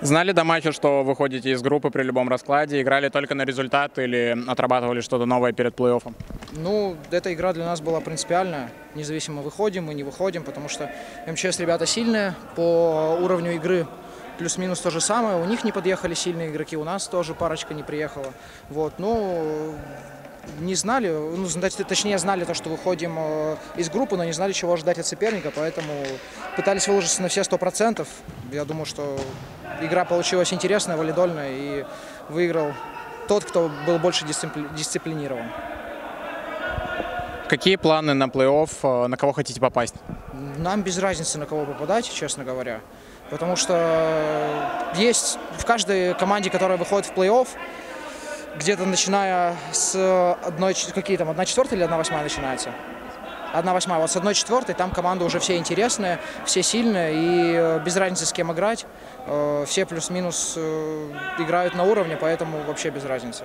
Знали до матча, что выходите из группы при любом раскладе? Играли только на результат или отрабатывали что-то новое перед плей-оффом? Ну, эта игра для нас была принципиальная. Независимо, выходим мы, не выходим, потому что МЧС ребята сильные. По уровню игры плюс-минус то же самое. У них не подъехали сильные игроки, у нас тоже парочка не приехала. Вот, ну, не знали, ну, точнее знали то, что выходим из группы, но не знали, чего ждать от соперника, поэтому пытались выложиться на все 100%. Я думаю, что игра получилась интересная, валидольная, и выиграл тот, кто был больше дисциплинирован. Какие планы на плей-офф, на кого хотите попасть? Нам без разницы, на кого попадать, честно говоря, потому что есть в каждой команде, которая выходит в плей-офф, где-то начиная с 1/4 или 1/8 начинается? 1/8. Вот с 1/4 там команды уже все интересные, все сильные, и без разницы, с кем играть. Все плюс-минус играют на уровне, поэтому вообще без разницы.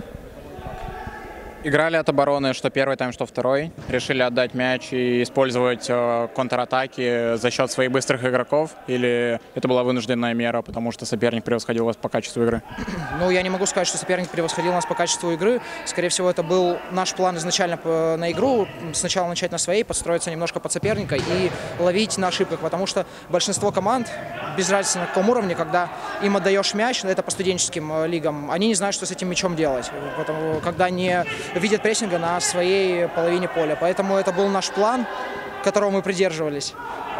Играли от обороны, что первый тайм, что второй. Решили отдать мяч и использовать контратаки за счет своих быстрых игроков? Или это была вынужденная мера, потому что соперник превосходил вас по качеству игры? Ну, я не могу сказать, что соперник превосходил нас по качеству игры. Скорее всего, это был наш план изначально на игру. Сначала начать на своей, подстроиться немножко под соперника и ловить на ошибках. Потому что большинство команд, без разницы на каком уровне, когда им отдаешь мяч, это по студенческим лигам, они не знают, что с этим мячом делать. Потому, когда не видят прессинга на своей половине поля. Поэтому это был наш план, которого мы придерживались.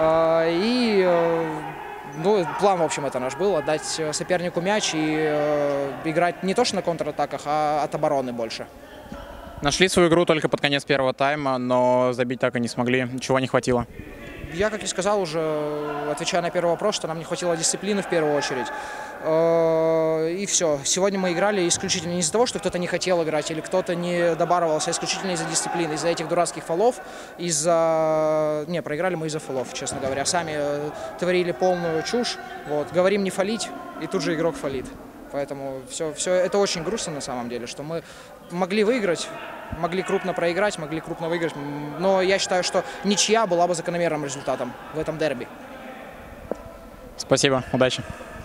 Ну, план, в общем, это наш был, отдать сопернику мяч и играть не то что на контратаках, а от обороны больше. Нашли свою игру только под конец первого тайма, но забить так и не смогли. Чего не хватило? Я, как и сказал уже, отвечая на первый вопрос, что нам не хватило дисциплины в первую очередь. И все. Сегодня мы играли исключительно не из-за того, что кто-то не хотел играть или кто-то не добарывался, а исключительно из-за дисциплины, из-за этих дурацких фолов, Не, проиграли мы из-за фолов, честно говоря. Сами творили полную чушь. Вот. Говорим не фолить, и тут же игрок фолит. Поэтому все это очень грустно на самом деле, что мы могли выиграть, могли крупно проиграть, могли крупно выиграть. Но я считаю, что ничья была бы закономерным результатом в этом дерби. Спасибо, удачи.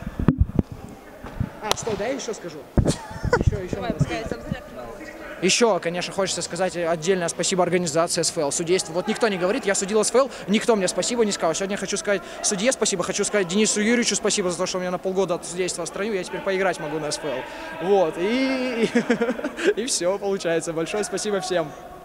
Стой, да, я еще скажу. Еще, конечно, хочется сказать отдельное спасибо организации СФЛ, судейству. Вот никто не говорит, я судил СФЛ, никто мне спасибо не сказал. Сегодня я хочу сказать судье спасибо, хочу сказать Денису Юрьевичу спасибо за то, что меня на полгода от судейства отстранил, я теперь поиграть могу на СФЛ. Вот, и все получается. Большое спасибо всем.